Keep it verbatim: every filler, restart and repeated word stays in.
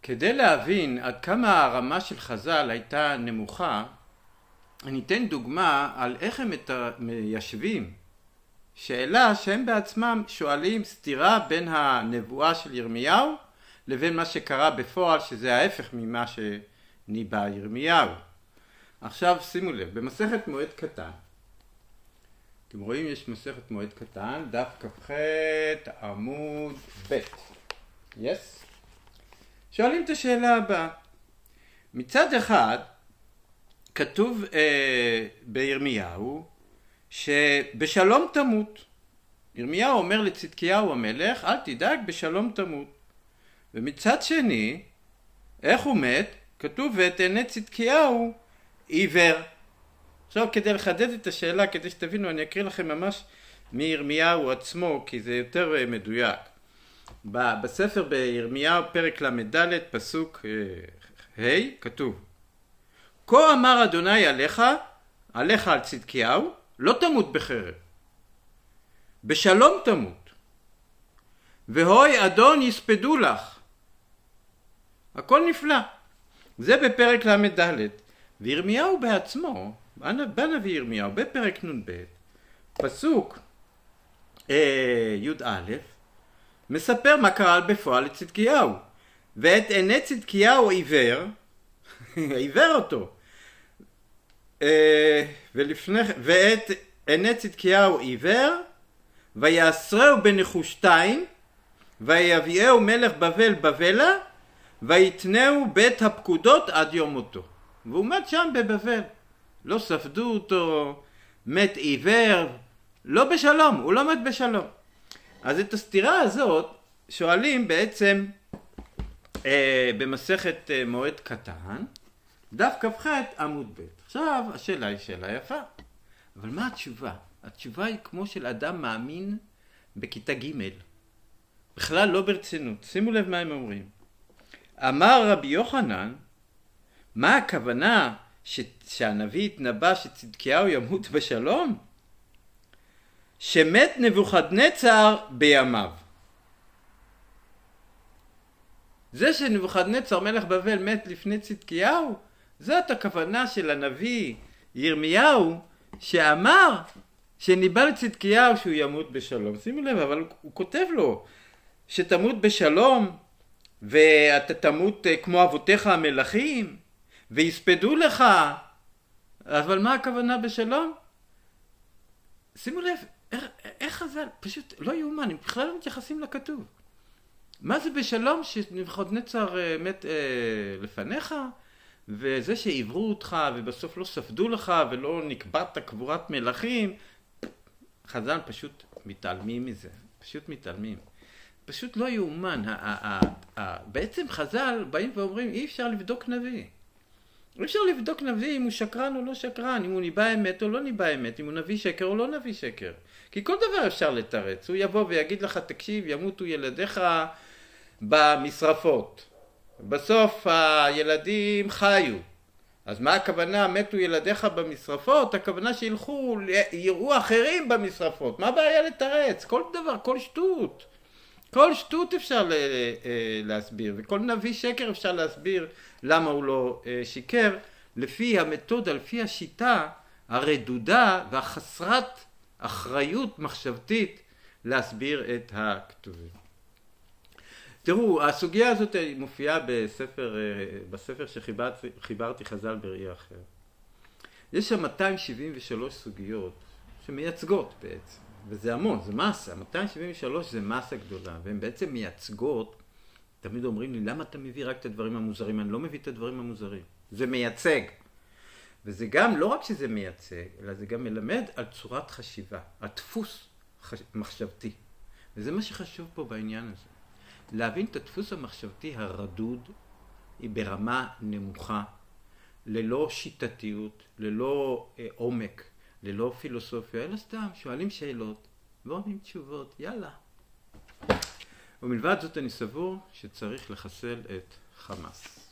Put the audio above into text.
כדי להבין עד כמה הרמה של חז"ל הייתה נמוכה, אני אתן דוגמה על איך הם מיישבים שאלה שהם בעצמם שואלים סתירה בין הנבואה של ירמיהו לבין מה שקרה בפועל, שזה ההפך ממה שניבא ירמיהו. עכשיו שימו לב, במסכת מועד קטן, אתם רואים יש מסכת מועד קטן, דף כ"ח עמוד ב', yes? שואלים את השאלה הבאה. מצד אחד כתוב אה, בירמיהו שבשלום תמות. ירמיהו אומר לצדקיהו המלך, אל תדאג, בשלום תמות. ומצד שני, איך הוא מת? כתוב ואת עיני צדקיהו עיוור. עכשיו כדי לחדד את השאלה, כדי שתבינו, אני אקריא לכם ממש מירמיהו עצמו, כי זה יותר מדויק. בספר בירמיהו פרק למד פסוק ה' כתוב, כה אמר אדוני עליך, עליך על צדקיהו, לא תמות בחרב, בשלום תמות, והוי אדון יספדו לך. הכל נפלא. זה בפרק למד. וירמיהו בעצמו, בנביא ירמיהו, בפרק נ"ב, פסוק אה, י"א, מספר מה קרה בפועל לצדקיהו. ואת עיני צדקיהו עיוור, עיוור אותו, אה, ולפני, ואת עיני צדקיהו עיוור, ויעשרהו בנחושתיים, ויביאהו מלך בבל בבלה, ויתנהו בית הפקודות עד יום מותו. והוא מת שם בבבל, לא ספדו אותו, מת עיוור, לא בשלום, הוא לא מת בשלום. אז את הסתירה הזאת שואלים בעצם אה, במסכת אה, מועד קטן, דף כ"ח עמוד ב'. עכשיו השאלה היא שאלה יפה, אבל מה התשובה? התשובה היא כמו של אדם מאמין בכיתה ג', בכלל לא ברצינות. שימו לב מה הם אומרים. אמר רבי יוחנן, מה הכוונה ש... שהנביא התנבא שצדקיהו ימות בשלום? שמת נבוכדנצר בימיו. זה שנבוכדנצר מלך בבל מת לפני צדקיהו, זאת הכוונה של הנביא ירמיהו שאמר שניבא לצדקיהו שהוא ימות בשלום. שימו לב, אבל הוא, הוא כותב לו שתמות בשלום ואתה תמות כמו אבותיך המלכים ויספדו לך. אבל מה הכוונה בשלום? שימו לב, איך, איך חז"ל, פשוט לא יאומן, הם בכלל לא מתייחסים לכתוב. מה זה בשלום שנבוכדנצר מת אה, לפניך, וזה שעברו אותך ובסוף לא ספדו לך ולא נקברת קבורת מלכים? חז"ל פשוט מתעלמים מזה, פשוט מתעלמים. פשוט לא יאומן. בעצם חז"ל באים ואומרים אי אפשר לבדוק נביא. אי אפשר לבדוק נביא אם הוא שקרן או לא שקרן, אם הוא ניבא אמת או לא ניבא אמת, אם הוא נביא שקר או לא נביא שקר. כי כל דבר אפשר לתרץ. הוא יבוא ויגיד לך, תקשיב, ימותו ילדיך במשרפות. בסוף הילדים חיו. אז מה הכוונה מתו ילדיך במשרפות? הכוונה שילכו, יראו אחרים במשרפות. מה הבעיה לתרץ? כל דבר, כל שטות. כל שטות אפשר להסביר, וכל נביא שקר אפשר להסביר למה הוא לא שיקר, לפי המתודה, לפי השיטה הרדודה והחסרת אחריות מחשבתית להסביר את הכתובים. תראו, הסוגיה הזאת מופיעה בספר, בספר שחיברתי חז"ל בראייה אחר. יש שם מאתיים שבעים ושלוש סוגיות שמייצגות בעצם. וזה המון, זה מסה, מאתיים שבעים ושלוש זה מסה גדולה, והן בעצם מייצגות. תמיד אומרים לי, למה אתה מביא רק את הדברים המוזרים? אני לא מביא את הדברים המוזרים. זה מייצג. וזה גם, לא רק שזה מייצג, אלא זה גם מלמד על צורת חשיבה, על דפוס חש... מחשבתי. וזה מה שחשוב פה בעניין הזה. להבין את הדפוס המחשבתי הרדוד, היא ברמה נמוכה, ללא שיטתיות, ללא אה, עומק, ללא פילוסופיה, אלא סתם שואלים שאלות ועונים תשובות, יאללה. ומלבד זאת אני סבור שצריך לחסל את חמאס.